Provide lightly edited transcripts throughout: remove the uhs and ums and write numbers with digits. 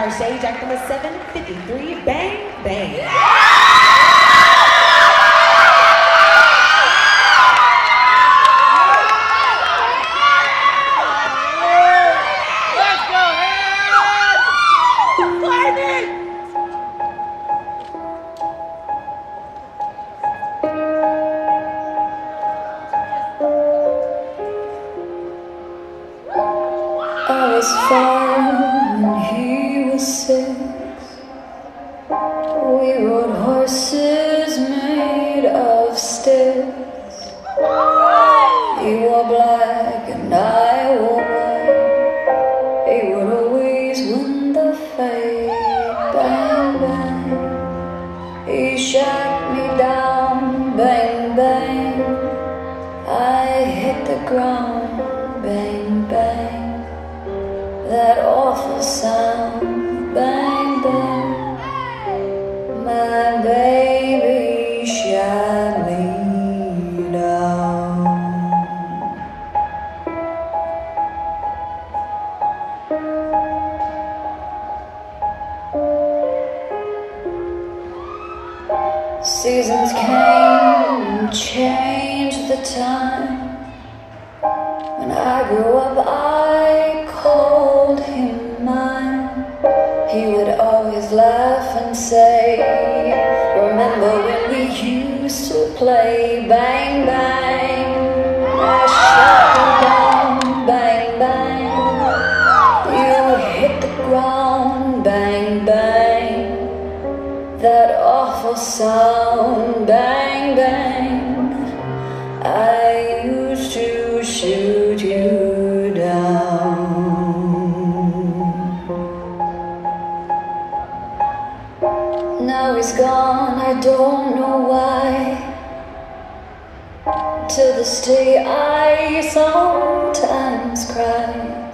our stage, act number 753, Bang Bang. I was 5 when he was 6. We rode horses made of sticks. He wore black and I wore white. He would always win the fight. Bang, bang. He shot me down. Bang, bang. I hit the ground. Bang, bang. That awful sound, bang, bang. My baby shot me down. Seasons came and changed the time. When I grew up, I called him mine. He would always laugh and say, remember when we used to play? Bang, bang. I shot you down. Bang, bang. You hit the ground. Bang, bang. That awful sound. Bang, bang. I used to shoot you down. Now he's gone, I don't know why. To this day I sometimes cry.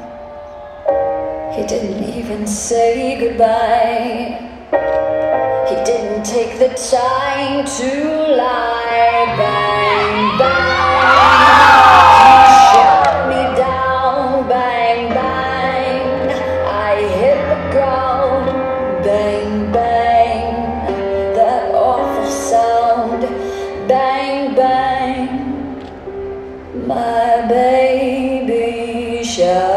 He didn't even say goodbye. He didn't take the time to lie. Bang, bang. He shot me down. Bang, bang. I hit the ground. Bang, bang. That awful sound. Bang, bang. My baby shot